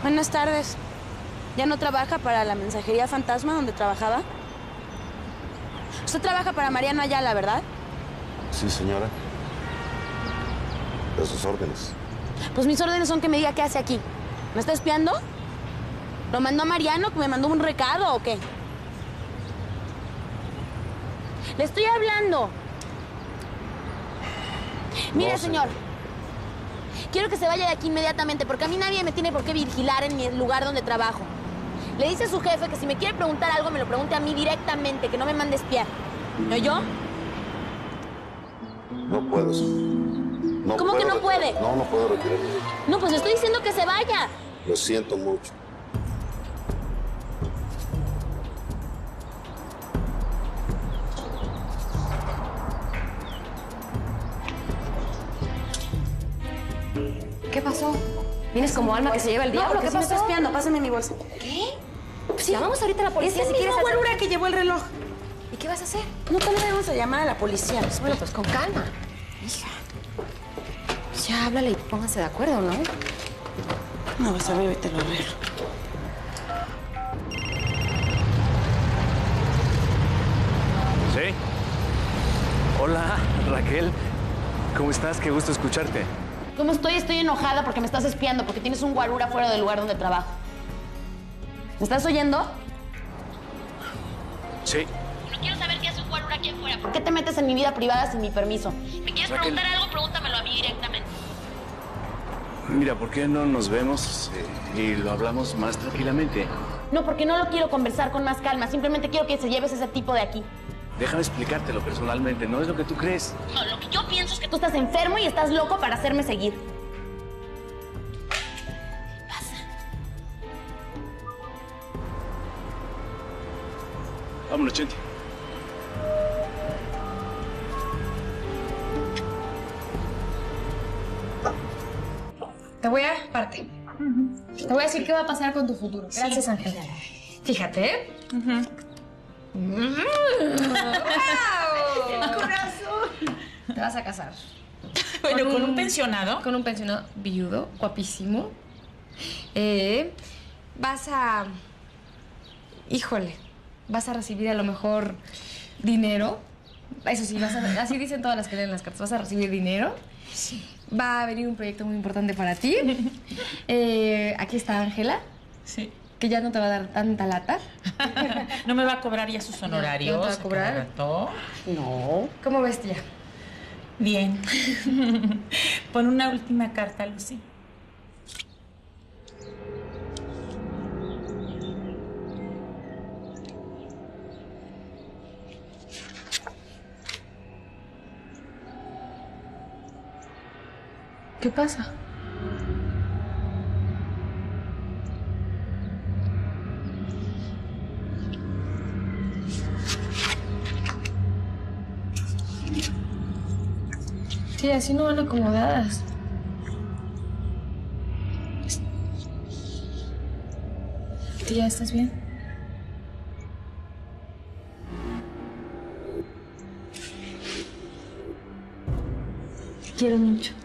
Buenas tardes. ¿Ya no trabaja para la mensajería fantasma donde trabajaba? Usted trabaja para Mariano Ayala, ¿verdad? Sí, señora. A sus órdenes. Pues mis órdenes son que me diga qué hace aquí. ¿Me está espiando? ¿Lo mandó Mariano? ¿Que me mandó un recado o qué? Le estoy hablando. Mire, No, señor. Quiero que se vaya de aquí inmediatamente, porque a mí nadie me tiene por qué vigilar en mi lugar donde trabajo. Le dice a su jefe que si me quiere preguntar algo, me lo pregunte a mí directamente, que no me mande espiar. ¿Me oyó? No puedo. No ¿Cómo que no puede? No, no puedo retirarme. No, pues le estoy diciendo que se vaya. Lo siento mucho. ¿Qué pasó? ¿Vienes como alma que se lleva el diablo? ¿Qué ¿Qué me está pasó? espiando? Pásame mi bolsa. ¿Qué? Pues llamamos ahorita a la policía si quieres hacer... guarura que llevó el reloj. ¿Y qué vas a hacer? No te vamos a llamar a la policía. Bueno, pues con calma. Hija. Pues ya háblale y pónganse de acuerdo, ¿no? No vas a ver, te lo arreglo. ¿Sí? Hola, Raquel. ¿Cómo estás? Qué gusto escucharte. ¿Cómo estoy? Estoy enojada porque me estás espiando, porque tienes un guarura fuera del lugar donde trabajo. ¿Me estás oyendo? Sí. No quiero saber qué hace un guarura aquí afuera. ¿Por qué te metes en mi vida privada sin mi permiso? ¿Me quieres preguntar algo? Pregúntamelo a mí directamente. Mira, ¿por qué no nos vemos y lo hablamos más tranquilamente? No, porque no lo quiero conversar con más calma. Simplemente quiero que se lleves ese tipo de aquí. Déjame explicártelo personalmente, no es lo que tú crees. No, lo que yo pienso es que tú estás enfermo y estás loco para hacerme seguir. ¿Qué pasa? Vámonos, Chenti. Te voy a... Parte. Te voy a decir qué va a pasar con tu futuro. Gracias, Ángel. Fíjate, ¿eh? ¡Wow! ¡Corazón! Te vas a casar. Bueno, ¿con un pensionado? Con un pensionado viudo, guapísimo. Vas a... Híjole, vas a recibir a lo mejor dinero. Eso sí, así dicen todas las que leen las cartas. Vas a recibir dinero. Sí. Va a venir un proyecto muy importante para ti. Aquí está Ángela. Sí. Que ya no te va a dar tanta lata. ¿No me va a cobrar ya sus honorarios? ¿No te va a cobrar? cada rato? No. ¿Cómo ves, tía? Bien. Pon una última carta, Lucy. ¿Qué pasa? Sí, así no van acomodadas. Tía, ¿estás bien? Te quiero mucho.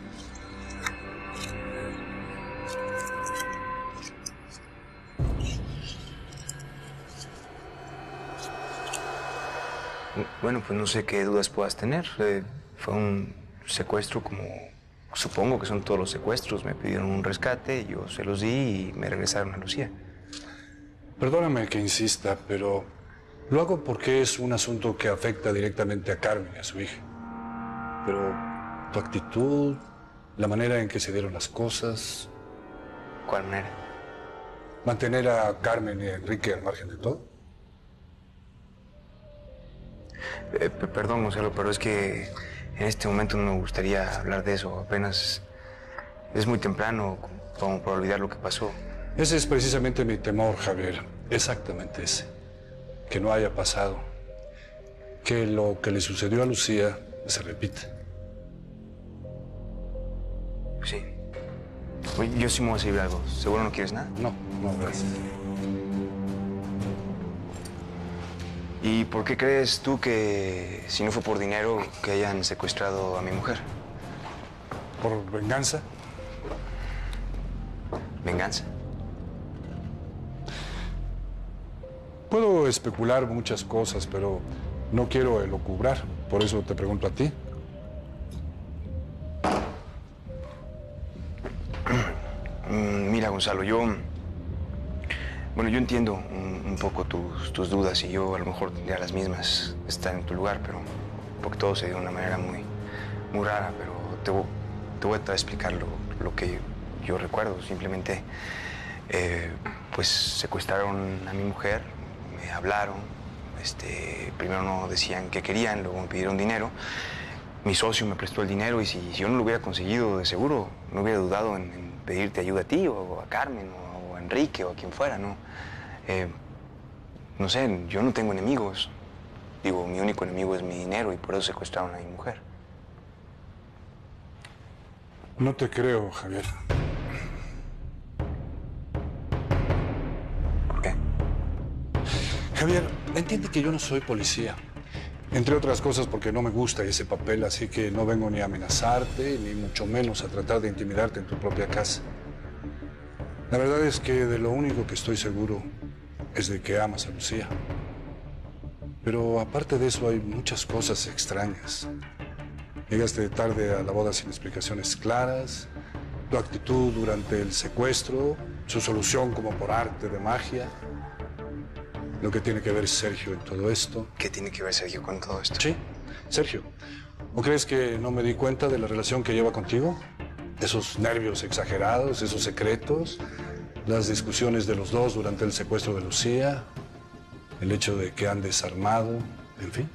Bueno, pues no sé qué dudas puedas tener. Fue un secuestro como supongo que son todos los secuestros. Me pidieron un rescate, yo se los di y me regresaron a Lucía. Perdóname que insista, pero lo hago porque es un asunto que afecta directamente a Carmen y a su hija. Pero tu actitud, la manera en que se dieron las cosas... ¿Cuál manera? Mantener a Carmen y a Enrique al margen de todo. Perdón, Gonzalo, pero es que en este momento no me gustaría hablar de eso. Apenas es muy temprano como para olvidar lo que pasó. Ese es precisamente mi temor, Javier. Exactamente ese. Que no haya pasado. Que lo que le sucedió a Lucía se repita. Sí. Oye, yo sí me voy a servir algo. ¿Seguro no quieres nada? No, no, gracias. ¿Y por qué crees tú que, si no fue por dinero, que hayan secuestrado a mi mujer? ¿Por venganza? ¿Venganza? Puedo especular muchas cosas, pero no quiero elucubrar. Por eso te pregunto a ti. Mira, Gonzalo, Bueno, yo entiendo un poco tus dudas y yo a lo mejor tendría las mismas estar en tu lugar, pero porque todo se dio de una manera muy rara, pero te voy a tratar de explicar lo que yo recuerdo. Simplemente, pues secuestraron a mi mujer, me hablaron, primero no decían qué querían, luego me pidieron dinero. Mi socio me prestó el dinero y si yo no lo hubiera conseguido, de seguro no hubiera dudado en pedirte ayuda a ti o a Carmen o a Enrique o a quien fuera, ¿no? No sé, yo no tengo enemigos. Digo, mi único enemigo es mi dinero y por eso secuestraron a mi mujer. No te creo, Javier. ¿Por qué? Javier, entiende que yo no soy policía. Entre otras cosas porque no me gusta ese papel, así que no vengo ni a amenazarte, ni mucho menos a tratar de intimidarte en tu propia casa. La verdad es que de lo único que estoy seguro es de que amas a Lucía. Pero aparte de eso hay muchas cosas extrañas. Llegaste tarde a la boda sin explicaciones claras, tu actitud durante el secuestro, su solución como por arte de magia. Lo que tiene que ver Sergio en todo esto. ¿Qué tiene que ver Sergio con todo esto? Sí, Sergio. ¿O crees que no me di cuenta de la relación que lleva contigo? Esos nervios exagerados, esos secretos, las discusiones de los dos durante el secuestro de Lucía, el hecho de que han desarmado, en fin.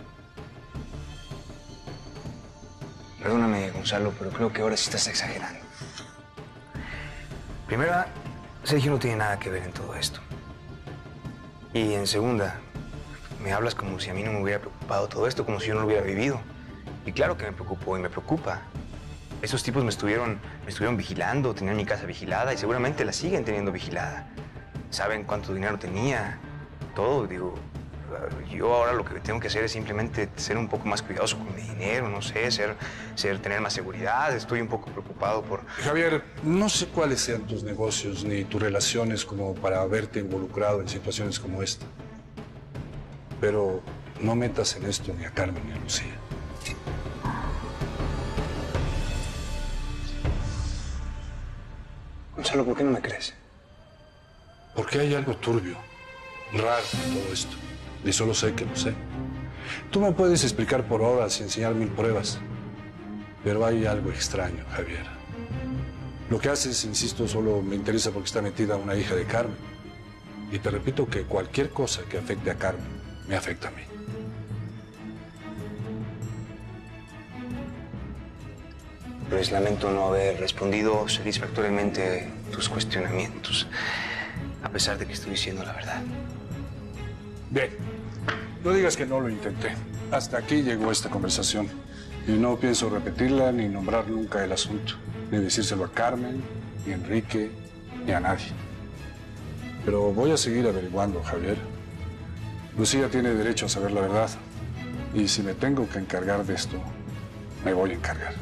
Perdóname, Gonzalo, pero creo que ahora sí estás exagerando. Primera, Sergio no tiene nada que ver en todo esto. Y en segunda, me hablas como si a mí no me hubiera preocupado todo esto, como si yo no lo hubiera vivido. Y claro que me preocupó y me preocupa. Esos tipos me estuvieron vigilando, tenían mi casa vigilada y seguramente la siguen teniendo vigilada. Saben cuánto dinero tenía, todo. Digo, yo ahora lo que tengo que hacer es simplemente ser un poco más cuidadoso con mi dinero, no sé, tener más seguridad. Estoy un poco preocupado por... Javier, no sé cuáles sean tus negocios ni tus relaciones como para haberte involucrado en situaciones como esta. Pero no metas en esto ni a Carmen ni a Lucía. Gonzalo, ¿por qué no me crees? Porque hay algo turbio, raro en todo esto. Y solo sé que lo sé. Tú me puedes explicar por horas y enseñar 1000 pruebas. Pero hay algo extraño, Javier. Lo que haces, insisto, solo me interesa porque está metida una hija de Carmen. Y te repito que cualquier cosa que afecte a Carmen me afecta a mí. Pues lamento no haber respondido satisfactoriamente tus cuestionamientos, a pesar de que estoy diciendo la verdad. Bien, no digas que no lo intenté. Hasta aquí llegó esta conversación. Y no pienso repetirla ni nombrar nunca el asunto. Ni decírselo a Carmen, ni a Enrique, ni a nadie. Pero voy a seguir averiguando, Javier. Lucía tiene derecho a saber la verdad. Y si me tengo que encargar de esto, me voy a encargar.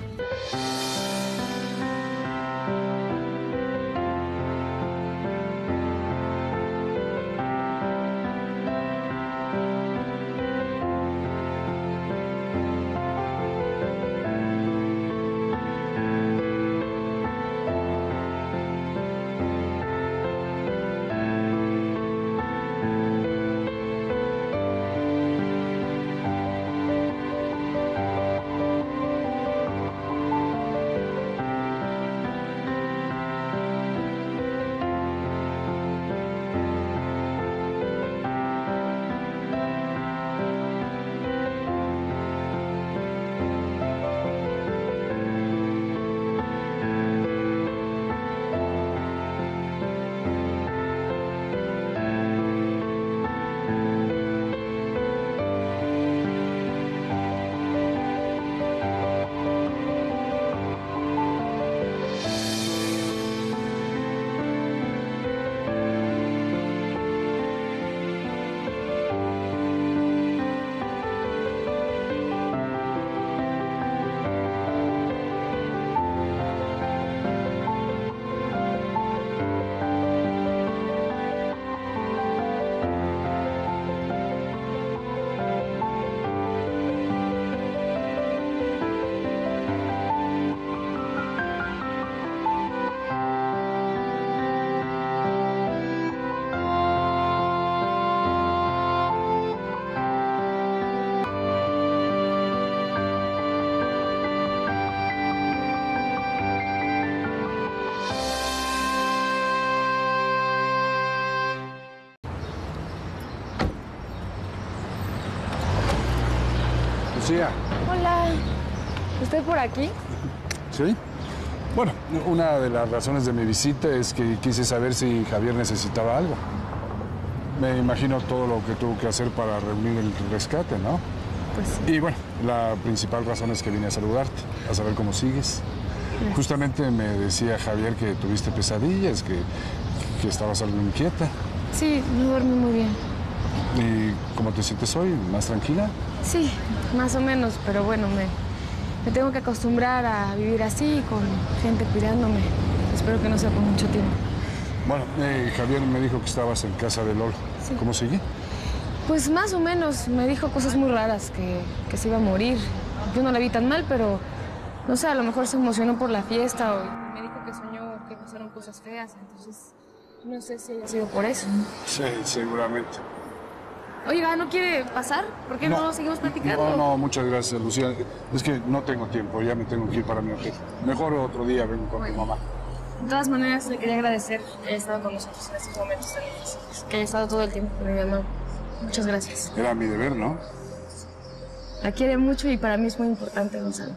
Lucía. Hola. ¿Estoy por aquí? ¿Sí? Bueno, una de las razones de mi visita es que quise saber si Javier necesitaba algo. Me imagino todo lo que tuvo que hacer para reunir el rescate, ¿no? Pues sí. Y bueno, la principal razón es que vine a saludarte, a saber cómo sigues. Justamente me decía Javier que tuviste pesadillas, que estabas algo inquieta. Sí, no dormí muy bien. ¿Y cómo te sientes hoy? ¿Más tranquila? Sí, más o menos, pero bueno, me tengo que acostumbrar a vivir así, con gente cuidándome. Espero que no sea por mucho tiempo. Bueno, Javier me dijo que estabas en casa de Lolo. Sí. ¿Cómo sigue? Pues más o menos, me dijo cosas muy raras, que se iba a morir. Yo no la vi tan mal, pero no sé, a lo mejor se emocionó por la fiesta o me dijo que soñó que pasaron cosas feas, entonces no sé si haya sido por eso. Sí, seguramente. Oiga, ¿no quiere pasar? ¿Por qué no seguimos platicando? No, muchas gracias, Lucía. Es que no tengo tiempo, ya me tengo que ir para mi hotel. Mejor otro día vengo con mi mamá. De todas maneras, le quería agradecer que haya estado con nosotros en estos momentos tan difíciles, que haya estado todo el tiempo con mi mamá. Muchas gracias. Era mi deber, ¿no? La quiere mucho y para mí es muy importante, Gonzalo.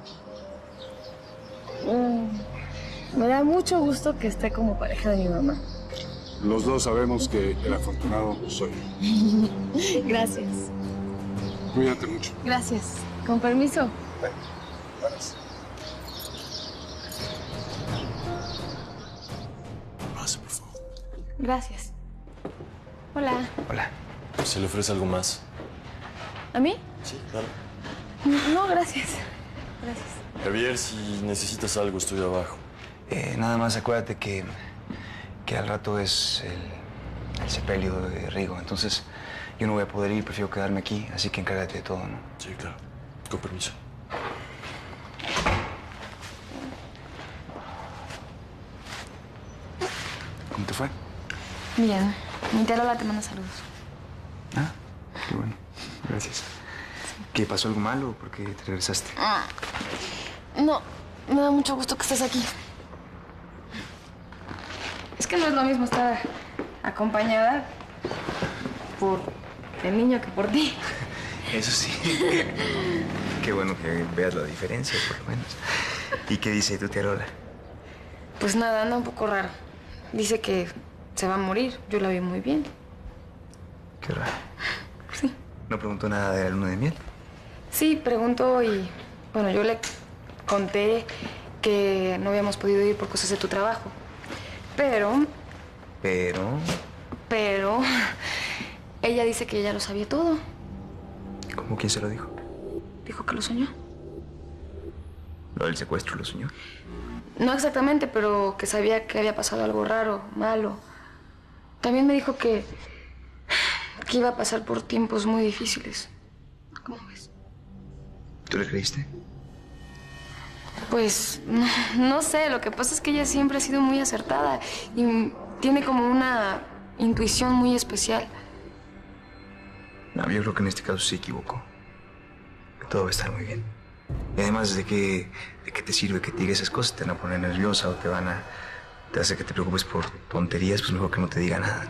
Me da mucho gusto que esté como pareja de mi mamá. Los dos sabemos que el afortunado soy yo. Gracias. Cuídate mucho. Gracias. Con permiso. Gracias. Pase, por favor. Gracias. Hola. Hola. ¿Se le ofrece algo más? ¿A mí? Sí, claro. No, gracias. Gracias. Javier, si necesitas algo, estoy abajo. Nada más acuérdate que al rato es el sepelio de Rigo. Entonces, yo no voy a poder ir, prefiero quedarme aquí. Así que encárgate de todo, ¿no? Sí, claro. Con permiso. ¿Cómo te fue? Bien. Mi tía Lola te manda saludos. Ah, qué bueno. Gracias. ¿Qué, pasó algo malo? ¿Por qué te regresaste? No, me da mucho gusto que estés aquí. Es que no es lo mismo estar acompañada por el niño que por ti. Eso sí. Qué bueno que veas la diferencia, por lo menos. ¿Y qué dice tu tía Lola? Pues nada, anda un poco raro. Dice que se va a morir. Yo la vi muy bien. Qué raro. Sí. ¿No preguntó nada de la luna de miel? Sí, preguntó y... Bueno, yo le conté que no habíamos podido ir por cosas de tu trabajo. Pero... ella dice que ella lo sabía todo. ¿Cómo? ¿Quién se lo dijo? Dijo que lo soñó. ¿Lo del secuestro lo soñó? No exactamente, pero que sabía que había pasado algo raro, malo. También me dijo que iba a pasar por tiempos muy difíciles. ¿Cómo ves? ¿Tú le creíste? Pues no sé, lo que pasa es que ella siempre ha sido muy acertada y tiene como una intuición muy especial. No, yo creo que en este caso se equivocó. Que todo va a estar muy bien. Y además de qué te sirve que te diga esas cosas, te van a poner nerviosa o te hace que te preocupes por tonterías, pues mejor que no te diga nada.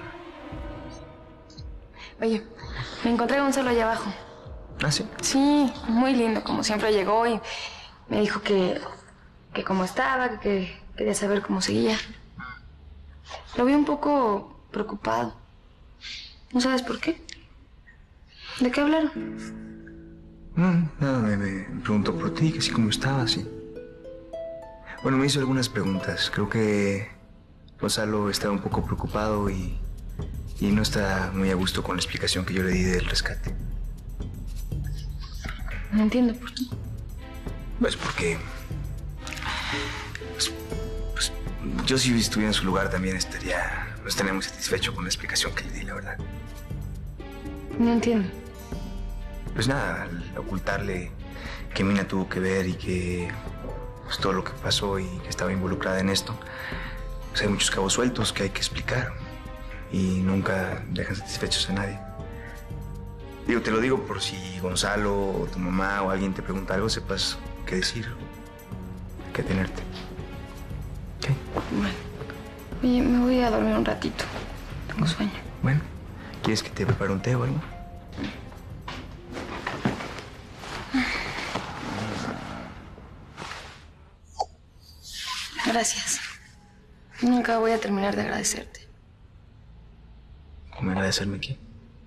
Oye, me encontré a Gonzalo allá abajo. ¿Ah, sí? Sí, muy lindo, como siempre llegó y me dijo que cómo estaba, que quería saber cómo seguía. Lo vi un poco preocupado. ¿No sabes por qué? ¿De qué hablaron? Nada, me preguntó por ti, que así como estabas, y... Bueno, me hizo algunas preguntas. Creo que Gonzalo estaba un poco preocupado y no está muy a gusto con la explicación que yo le di del rescate. No entiendo por qué. Pues porque... Pues, yo si estuviera en su lugar también no estaría muy satisfecho con la explicación que le di, la verdad. No entiendo. Pues nada, al ocultarle que Mina tuvo que ver y que pues, todo lo que pasó y que estaba involucrada en esto, pues hay muchos cabos sueltos que hay que explicar y nunca dejan satisfechos a nadie. Digo, te lo digo por si Gonzalo o tu mamá o alguien te pregunta algo, sepas qué decir, qué tenerte. ¿Ok? Bueno. Oye, me voy a dormir un ratito. Tengo sueño. Bueno, ¿quieres que te prepare un té o algo? Gracias. Nunca voy a terminar de agradecerte. ¿Cómo agradecerme qué?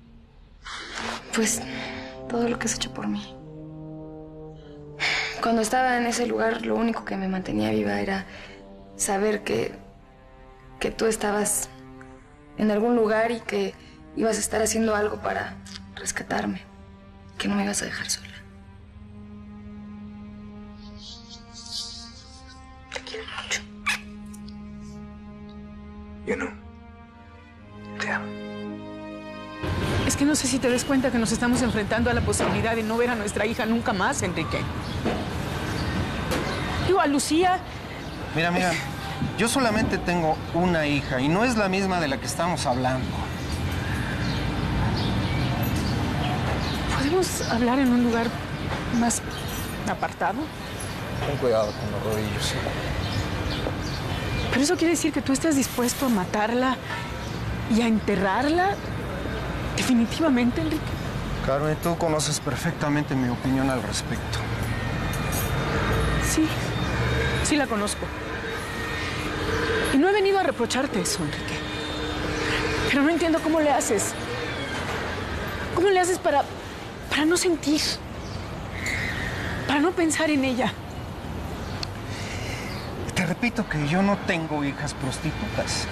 Pues todo lo que has hecho por mí. Cuando estaba en ese lugar, lo único que me mantenía viva era saber que tú estabas en algún lugar y que ibas a estar haciendo algo para rescatarme, que no me ibas a dejar sola. Te quiero mucho. Yo no. Te amo. Es que no sé si te des cuenta que nos estamos enfrentando a la posibilidad de no ver a nuestra hija nunca más, Enrique. Digo, a Lucía... Mira, yo solamente tengo una hija y no es la misma de la que estamos hablando. ¿Podemos hablar en un lugar más apartado? Ten cuidado con los rodillos. Pero eso quiere decir que tú estás dispuesto a matarla y a enterrarla. ¿Definitivamente, Enrique? Carmen, tú conoces perfectamente mi opinión al respecto. Sí la conozco. Y no he venido a reprocharte eso, Enrique. Pero no entiendo cómo le haces. ¿Cómo le haces para no sentir? Para no pensar en ella. Te repito que yo no tengo hijas prostitutas.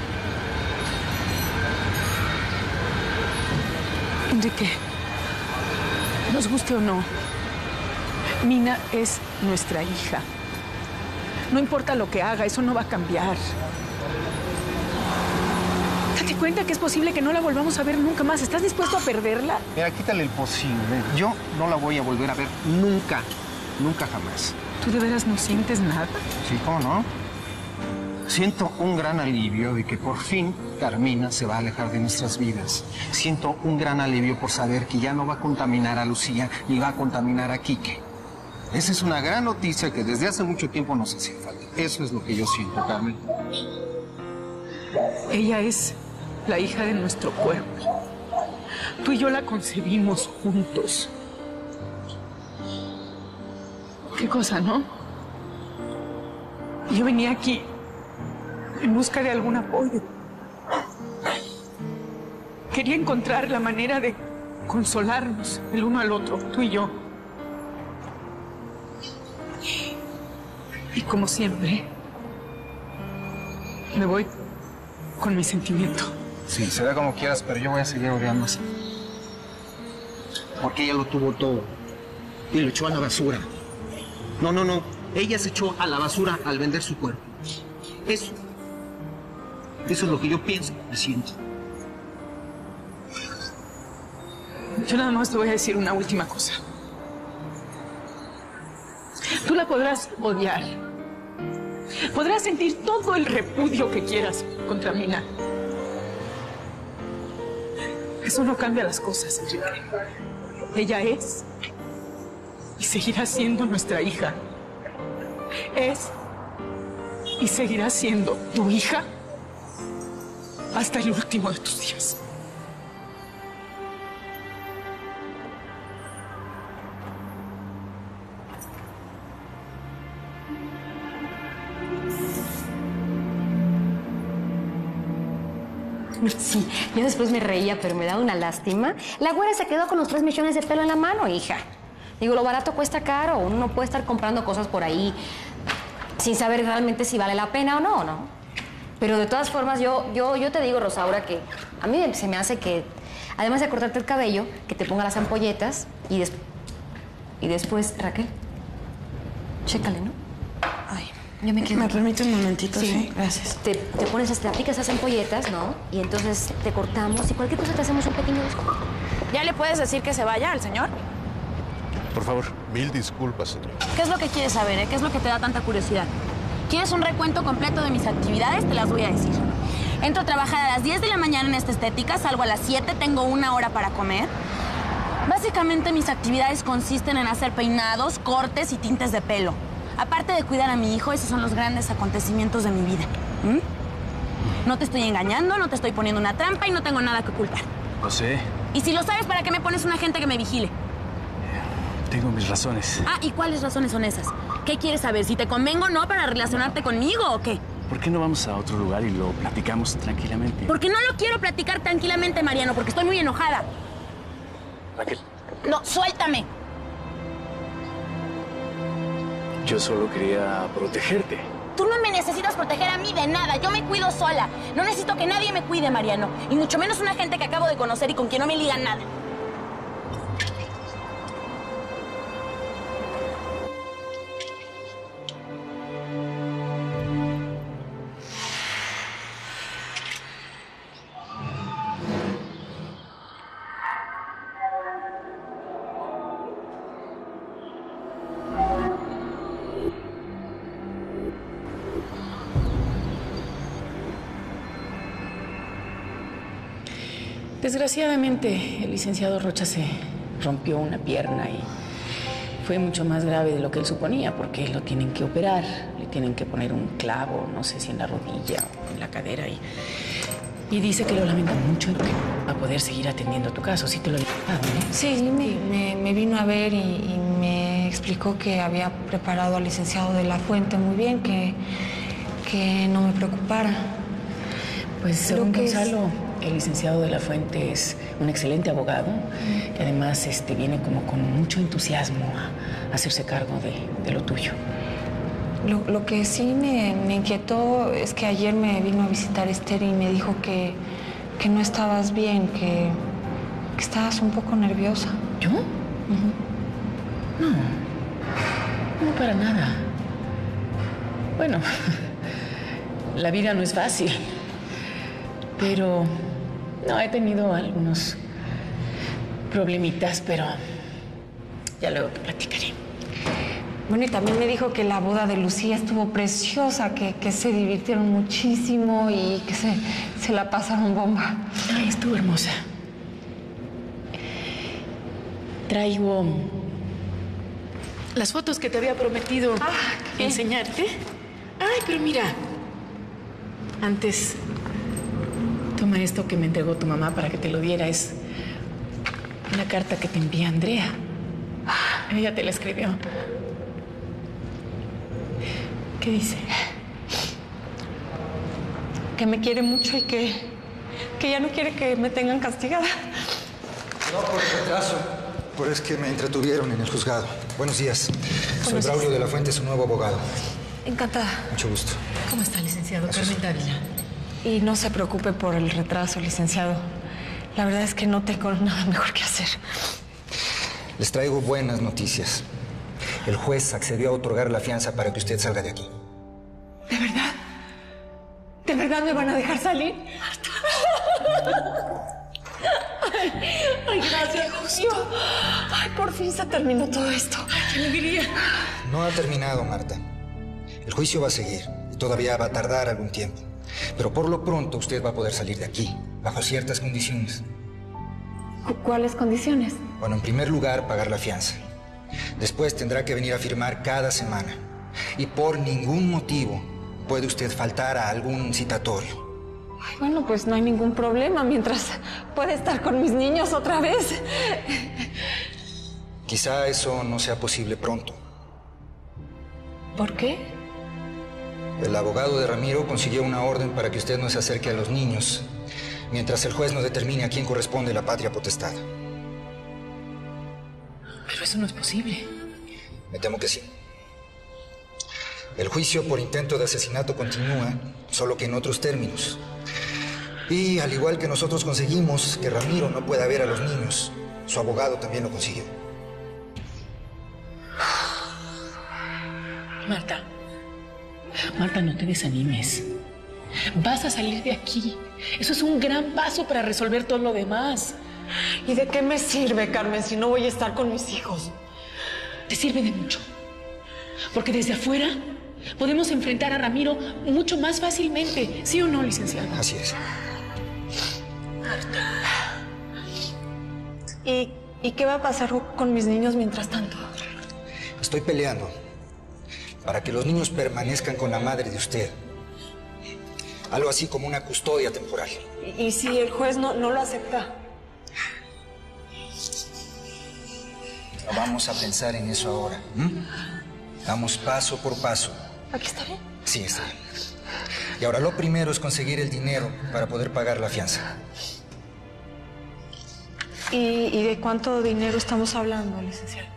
Enrique, nos guste o no, Mina es nuestra hija. No importa lo que haga, eso no va a cambiar. Date cuenta que es posible que no la volvamos a ver nunca más. ¿Estás dispuesto a perderla? Mira, quítale el posible. Yo no la voy a volver a ver nunca. Nunca jamás. ¿Tú de veras no sientes nada? Sí, ¿cómo no? Siento un gran alivio de que por fin Carmina se va a alejar de nuestras vidas. Siento un gran alivio por saber que ya no va a contaminar a Lucía ni va a contaminar a Quique. Esa es una gran noticia que desde hace mucho tiempo nos hacía falta. Eso es lo que yo siento, Carmen. Ella es la hija de nuestro cuerpo. Tú y yo la concebimos juntos. Qué cosa, ¿no? Yo venía aquí en busca de algún apoyo. Quería encontrar la manera de consolarnos el uno al otro, tú y yo. Y como siempre, me voy con mi sentimiento. Sí, será como quieras, pero yo voy a seguir odiando así. Porque ella lo tuvo todo y lo echó a la basura. No. Ella se echó a la basura al vender su cuerpo. Eso es lo que yo pienso y siento. Yo nada más te voy a decir una última cosa. Tú la podrás odiar. Podrás sentir todo el repudio que quieras contra Mina. Eso no cambia las cosas, Enrique. Ella es y seguirá siendo nuestra hija. Es y seguirá siendo tu hija hasta el último de tus días. Sí, yo después me reía, pero me daba una lástima. La güera se quedó con los 3 millones de pelo en la mano, hija. Digo, lo barato cuesta caro. Uno no puede estar comprando cosas por ahí sin saber realmente si vale la pena o no, ¿no? Pero de todas formas, yo te digo, Rosaura, que a mí se me hace que, además de cortarte el cabello, que te ponga las ampolletas y después, Raquel, chécale, ¿no? Ay, yo me quedo. ¿Me permite un momentito? Sí, gracias. Te aplicas esas ampolletas, ¿no? Y entonces te cortamos y cualquier cosa te hacemos un pequeño descuento. ¿Ya le puedes decir que se vaya al señor? Por favor. 1000 disculpas, señor. ¿Qué es lo que quieres saber, eh? ¿Qué es lo que te da tanta curiosidad? ¿Quieres un recuento completo de mis actividades? Te las voy a decir. Entro a trabajar a las 10 de la mañana en esta estética, salgo a las 7, tengo 1 hora para comer. Básicamente mis actividades consisten en hacer peinados, cortes y tintes de pelo. Aparte de cuidar a mi hijo, esos son los grandes acontecimientos de mi vida. No te estoy engañando, no te estoy poniendo una trampa y no tengo nada que ocultar. Lo sé. Y si lo sabes, ¿para qué me pones un agente que me vigile? tengo mis razones. Ah, ¿y cuáles razones son esas? ¿Qué quieres saber? ¿Si te convengo o no para relacionarte conmigo o qué? ¿Por qué no vamos a otro lugar y lo platicamos tranquilamente? Porque no lo quiero platicar tranquilamente, Mariano, porque estoy muy enojada. Raquel. No, suéltame. Yo solo quería protegerte. Tú no me necesitas proteger a mí de nada. Yo me cuido sola. No necesito que nadie me cuide, Mariano. Y mucho menos una gente que acabo de conocer y con quien no me liga nada. Desgraciadamente, el licenciado Rocha se rompió una pierna y fue mucho más grave de lo que él suponía, porque lo tienen que operar, le tienen que poner un clavo, no sé si en la rodilla o en la cadera, y dice que lo lamenta mucho y que va a poder seguir atendiendo tu caso. ¿Sí te lo he explicado, no? Sí, me vino a ver y me explicó que había preparado al licenciado de la Fuente muy bien, que no me preocupara. Pues según Gonzalo, el licenciado de la Fuente es un excelente abogado que además viene como con mucho entusiasmo a hacerse cargo de lo tuyo. Lo que sí me inquietó es que ayer me vino a visitar Esther y me dijo que no estabas bien, que estabas un poco nerviosa. ¿Yo? No para nada. Bueno, la vida no es fácil, pero no, he tenido algunos problemitas, pero ya luego te platicaré. Bueno, y también me dijo que la boda de Lucía estuvo preciosa, que se divirtieron muchísimo y que se la pasaron bomba. Ay, estuvo hermosa. Traigo las fotos que te había prometido enseñarte. Ay, pero mira, antes toma esto que me entregó tu mamá para que te lo diera. Es una carta que te envía Andrea. Ella te la escribió. ¿Qué dice? Que me quiere mucho y que ya no quiere que me tengan castigada. No por el retraso, pero es que me entretuvieron en el juzgado. Buenos días. Soy Braulio de la Fuente, su nuevo abogado. Encantada. Mucho gusto. ¿Cómo está, licenciado? Carmen Dávila. Y no se preocupe por el retraso, licenciado. La verdad es que no tengo nada mejor que hacer. Les traigo buenas noticias. El juez accedió a otorgar la fianza para que usted salga de aquí. ¿De verdad? ¿De verdad me van a dejar salir? Ay, gracias, Dios mío. Ay, por fin se terminó todo esto. Ay, qué alegría. No ha terminado, Marta. El juicio va a seguir y todavía va a tardar algún tiempo. Pero por lo pronto usted va a poder salir de aquí, bajo ciertas condiciones. ¿Cuáles condiciones? Bueno, en primer lugar, pagar la fianza. Después tendrá que venir a firmar cada semana. Y por ningún motivo puede usted faltar a algún citatorio. Ay, bueno, pues no hay ningún problema mientras pueda estar con mis niños otra vez. Quizá eso no sea posible pronto. ¿Por qué? El abogado de Ramiro consiguió una orden para que usted no se acerque a los niños, mientras el juez no determine a quién corresponde la patria potestad. Pero eso no es posible. Me temo que sí. El juicio por intento de asesinato continúa, solo que en otros términos. Y al igual que nosotros conseguimos que Ramiro no pueda ver a los niños, su abogado también lo consiguió. Marta, no te desanimes. Vas a salir de aquí. Eso es un gran paso para resolver todo lo demás. ¿Y de qué me sirve, Carmen, si no voy a estar con mis hijos? Te sirve de mucho. Porque desde afuera podemos enfrentar a Ramiro mucho más fácilmente. ¿Sí o no, licenciado? Así es. Marta. ¿Y qué va a pasar con mis niños mientras tanto? Estoy peleando para que los niños permanezcan con la madre de usted. Algo así como una custodia temporal. ¿Y si el juez no lo acepta? vamos a pensar en eso ahora. Vamos paso por paso. ¿Aquí está bien? Sí, está bien. Y ahora lo primero es conseguir el dinero para poder pagar la fianza. ¿Y de cuánto dinero estamos hablando, licenciado?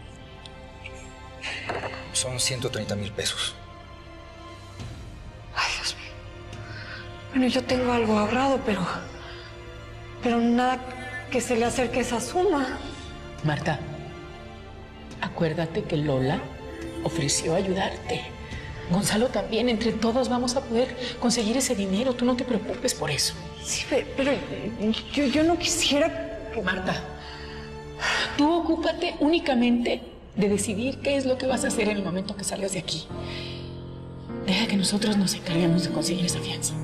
Son 130,000 pesos. Ay, Dios mío. Bueno, yo tengo algo ahorrado, pero nada que se le acerque a esa suma. Marta, acuérdate que Lola ofreció ayudarte. Gonzalo también, entre todos vamos a poder conseguir ese dinero. Tú no te preocupes por eso. Sí, pero yo no quisiera... Marta, tú ocúpate únicamente de decidir qué es lo que vas a hacer en el momento que salgas de aquí. Deja que nosotros nos encarguemos de conseguir esa fianza.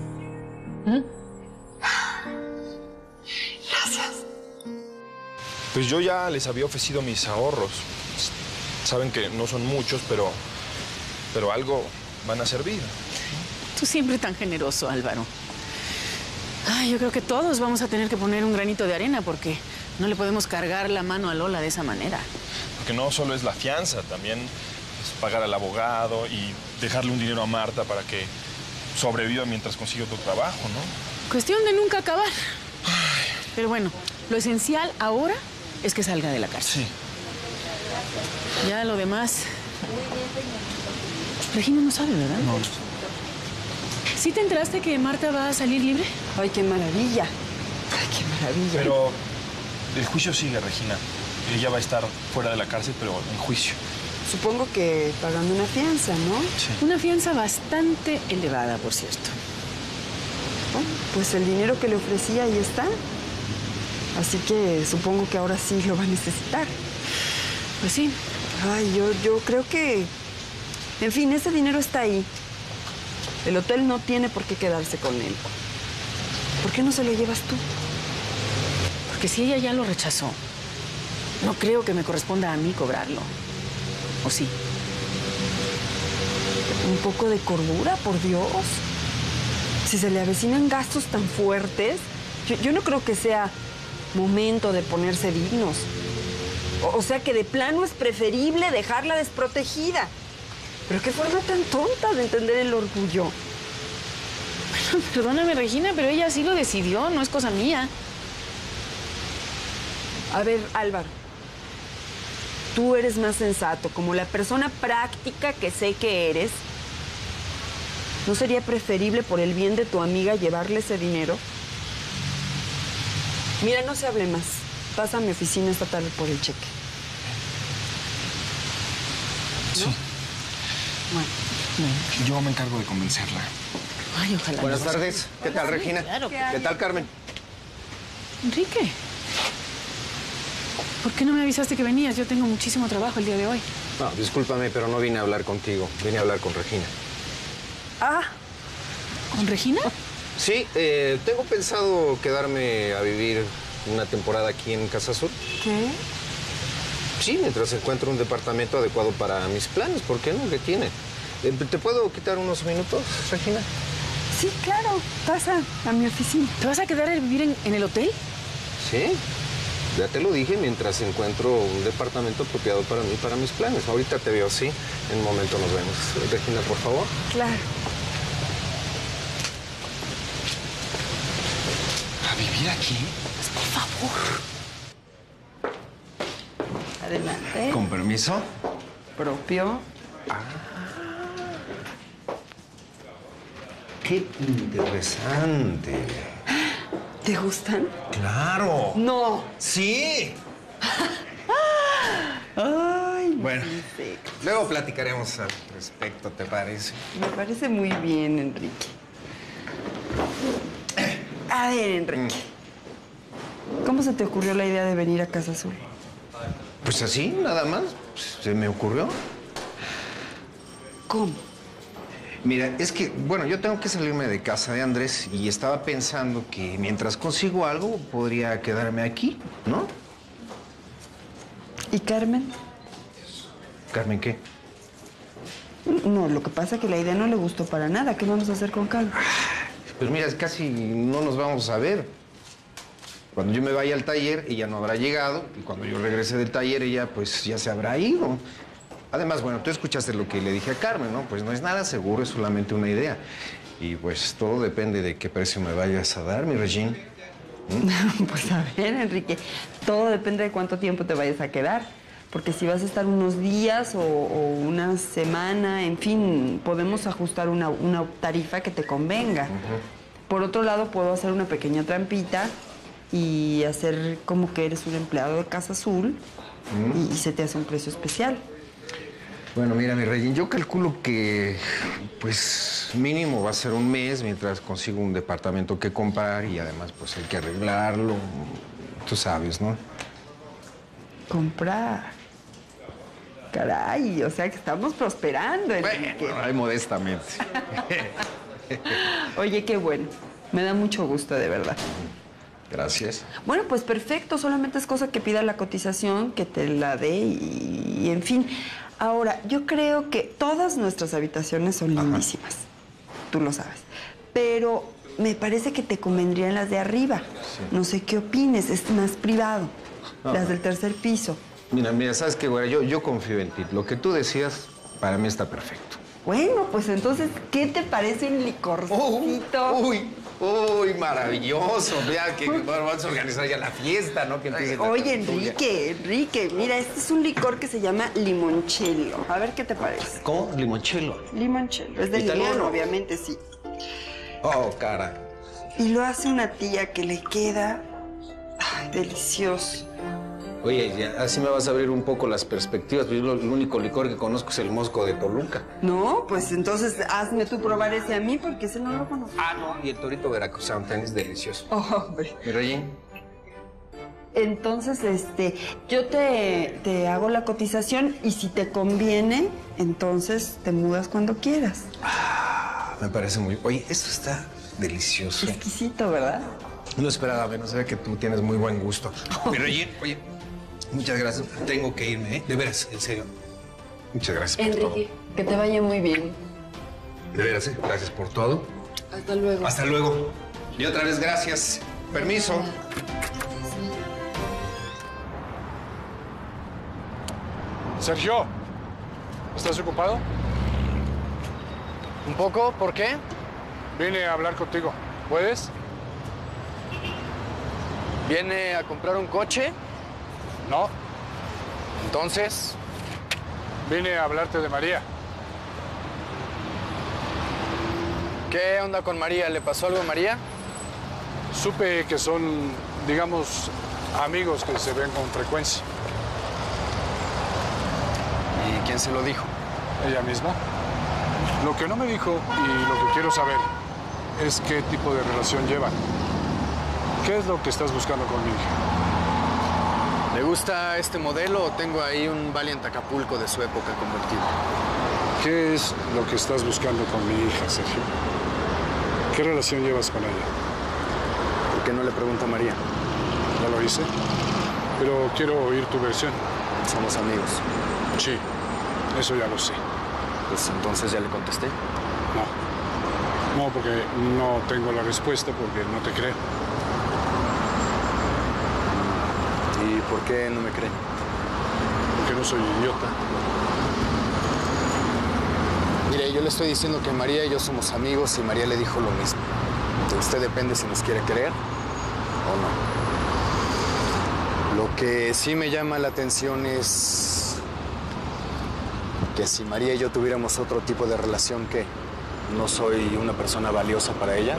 Gracias. Pues yo ya les había ofrecido mis ahorros. Saben que no son muchos, pero algo van a servir. Tú siempre tan generoso, Álvaro. Ay, yo creo que todos vamos a tener que poner un granito de arena porque no le podemos cargar la mano a Lola de esa manera. Porque no solo es la fianza, también es pagar al abogado y dejarle un dinero a Marta para que sobreviva mientras consigue otro trabajo, ¿no? Cuestión de nunca acabar. Pero bueno, lo esencial ahora es que salga de la cárcel. Sí. Ya lo demás... Regina no sabe, ¿verdad? No. ¿Sí te enteraste que Marta va a salir libre? Ay, qué maravilla. Ay, qué maravilla. Pero el juicio sigue, Regina. Ella va a estar fuera de la cárcel, pero en juicio. Supongo que pagando una fianza, ¿no? Sí. Una fianza bastante elevada, por cierto. Bueno, pues el dinero que le ofrecí ahí está. Así que supongo que ahora sí lo va a necesitar. Pues sí. Ay, yo creo que... En fin, ese dinero está ahí. El hotel no tiene por qué quedarse con él. ¿Por qué no se lo llevas tú? Porque si ella ya lo rechazó, no creo que me corresponda a mí cobrarlo. ¿O sí? Un poco de cordura, por Dios. Si se le avecinan gastos tan fuertes, yo no creo que sea momento de ponerse dignos. O sea que de plano es preferible dejarla desprotegida. Pero qué forma tan tonta de entender el orgullo. Bueno, perdóname, Regina, pero ella sí lo decidió, no es cosa mía. A ver, Álvaro. Tú eres más sensato, como la persona práctica que sé que eres. ¿No sería preferible por el bien de tu amiga llevarle ese dinero? Mira, no se hable más. Pasa a mi oficina esta tarde por el cheque. Sí. Bueno. Yo me encargo de convencerla. Ay, ojalá. Buenas tardes. ¿Qué tal, Regina? Claro. ¿Qué tal, Carmen? Enrique, ¿por qué no me avisaste que venías? Yo tengo muchísimo trabajo el día de hoy. No, discúlpame, pero no vine a hablar contigo. Vine a hablar con Regina. Ah, ¿con Regina? Sí, tengo pensado quedarme a vivir una temporada aquí en Casa Azul. ¿Qué? Sí, mientras encuentro un departamento adecuado para mis planes. ¿Por qué no? ¿Qué tiene? ¿Te puedo quitar unos minutos, Regina? Sí, claro. Pasa a mi oficina. ¿Te vas a quedar a vivir en el hotel? Sí. Ya te lo dije, mientras encuentro un departamento apropiado para mí, para mis planes. Ahorita te veo así. En un momento nos vemos. Regina, por favor. Claro. ¿A vivir aquí? Pues, por favor. Adelante. ¿Con permiso? Propio. ¡Qué interesante! ¿Te gustan? ¡Claro! ¡No! ¡Sí! Ay, bueno, luego platicaremos al respecto, ¿te parece? Me parece muy bien, Enrique. A ver, Enrique. ¿Cómo se te ocurrió la idea de venir a Casa Azul? Pues así, nada más. Se me ocurrió. ¿Cómo? Mira, es que, bueno, yo tengo que salirme de casa de Andrés y estaba pensando que mientras consigo algo podría quedarme aquí, ¿no? ¿Y Carmen? ¿Carmen qué? No, lo que pasa es que la idea no le gustó para nada. ¿Qué vamos a hacer con Carmen? Pues mira, casi no nos vamos a ver. Cuando yo me vaya al taller, ella no habrá llegado, y cuando yo regrese del taller, ella pues ya se habrá ido. Además, bueno, tú escuchaste lo que le dije a Carmen, ¿no? Pues no es nada seguro, es solamente una idea. Y pues todo depende de qué precio me vayas a dar, mi Regine. Pues a ver, Enrique, todo depende de cuánto tiempo te vayas a quedar. Porque si vas a estar unos días o una semana, en fin, podemos ajustar una tarifa que te convenga. Por otro lado, puedo hacer una pequeña trampita y hacer como que eres un empleado de Casa Azul y se te hace un precio especial. Bueno, mira, mi Regine, yo calculo que, pues, mínimo va a ser un mes mientras consigo un departamento que comprar y además, pues, hay que arreglarlo. Tú sabes, ¿no? Comprar. Caray, o sea que estamos prosperando, Enrique. Bueno, ay, modestamente. Oye, qué bueno. Me da mucho gusto, de verdad. Gracias. Bueno, pues perfecto. Solamente es cosa que pida la cotización, que te la dé y en fin. Ahora, yo creo que todas nuestras habitaciones son lindísimas. Tú lo sabes. Pero me parece que te convendrían las de arriba. Sí. No sé qué opines. Es más privado. Las del tercer piso. Mira, ¿sabes qué, güera? Yo confío en ti. Lo que tú decías, para mí está perfecto. Bueno, pues entonces, ¿qué te parece un licorcito? Uy, maravilloso. Mira, que bueno, vamos a organizar ya la fiesta, ¿no? Que empiece. Oye, Enrique, mira, este es un licor que se llama limoncello. A ver qué te parece. ¿Cómo? ¿Limoncello? Limoncello. Es de limón, obviamente, sí. Oh, cara. Y lo hace una tía que le queda... Ay, delicioso. Oye, ya, así me vas a abrir un poco las perspectivas. Yo el único licor que conozco es el Mosco de Toluca. No, pues entonces hazme tú probar ese a mí, porque ese no lo conozco. Ah, no, y el Torito veracruzano también es delicioso. Oh, hombre. ¿Mi Regine? Entonces, yo te hago la cotización y si te conviene, entonces te mudas cuando quieras. Ah, me parece muy... Oye, esto está delicioso. Exquisito, ¿verdad? No esperaba menos, sabía que tú tienes muy buen gusto. Mi Regine, oye, muchas gracias. Tengo que irme, ¿eh? De veras, en serio. Muchas gracias por todo. Enrique, que te vaya muy bien. De veras, ¿eh? Gracias por todo. Hasta luego. Hasta luego. Y otra vez, gracias. Permiso. Sergio, ¿estás ocupado? Un poco, ¿por qué? Vine a hablar contigo. ¿Puedes? ¿Viene a comprar un coche? No. Entonces, vine a hablarte de María. ¿Qué onda con María? ¿Le pasó algo a María? Supe que son, digamos, amigos que se ven con frecuencia. ¿Y quién se lo dijo? Ella misma. Lo que no me dijo y lo que quiero saber es qué tipo de relación llevan. ¿Qué es lo que estás buscando con mi hija? ¿Le gusta este modelo o tengo ahí un Valiant Acapulco de su época convertido? ¿Qué es lo que estás buscando con mi hija, Sergio? ¿Qué relación llevas con ella? ¿Por qué no le pregunto a María? Ya lo hice, pero quiero oír tu versión. Somos amigos. Sí, eso ya lo sé. Pues entonces ya le contesté. No, porque no tengo la respuesta, porque no te creo. ¿Y por qué no me cree? Porque no soy idiota. Mire, yo le estoy diciendo que María y yo somos amigos y María le dijo lo mismo. De usted depende si nos quiere creer o no. Lo que sí me llama la atención es que si María y yo tuviéramos otro tipo de relación, ¿qué? ¿No soy una persona valiosa para ella?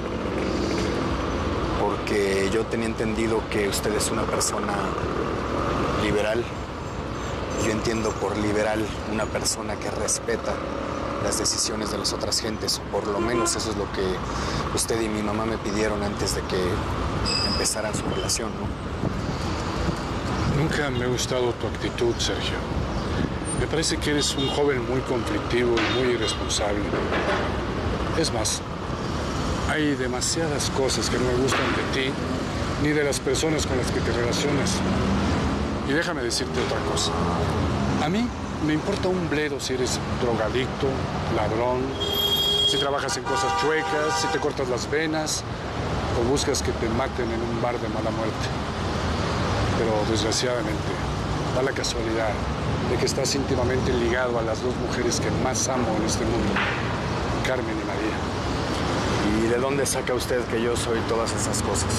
Porque yo tenía entendido que usted es una persona liberal. Yo entiendo por liberal una persona que respeta las decisiones de las otras gentes. Por lo menos eso es lo que usted y mi mamá me pidieron antes de que empezaran su relación, ¿no? Nunca me ha gustado tu actitud, Sergio. Me parece que eres un joven muy conflictivo y muy irresponsable. Es más, hay demasiadas cosas que no me gustan de ti ni de las personas con las que te relacionas. Y déjame decirte otra cosa. A mí me importa un bledo si eres drogadicto, ladrón, si trabajas en cosas chuecas, si te cortas las venas. o buscas que te maten en un bar de mala muerte. Pero desgraciadamente, da la casualidad de que estás íntimamente ligado a las dos mujeres que más amo en este mundo, Carmen y María. ¿Y de dónde saca usted que yo soy todas esas cosas?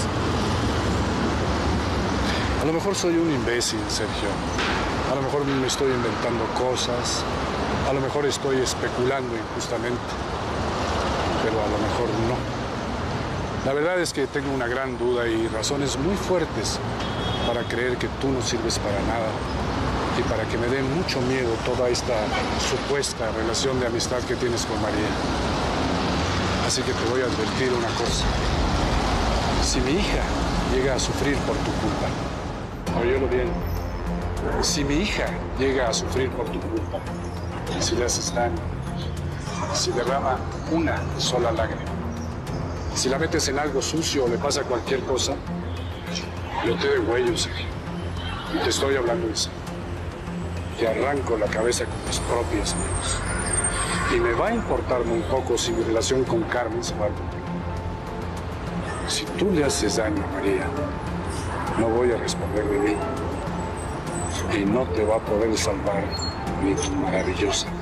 A lo mejor soy un imbécil, Sergio. A lo mejor me estoy inventando cosas. A lo mejor estoy especulando injustamente. Pero a lo mejor no. La verdad es que tengo una gran duda y razones muy fuertes para creer que tú no sirves para nada y para que me dé mucho miedo toda esta supuesta relación de amistad que tienes con María. Así que te voy a advertir una cosa. Si mi hija llega a sufrir por tu culpa, óyelo bien, si mi hija llega a sufrir por tu culpa, si le haces daño, si derrama una sola lágrima, si la metes en algo sucio o le pasa cualquier cosa, yo te degüello, Sergio. Y te estoy hablando en serio. Te arranco la cabeza con mis propias manos. Y me va a importar muy poco si mi relación con Carmen se va a cumplir. Si tú le haces daño a María, no voy a responder de mí. Y no te va a poder salvar ni tu maravillosa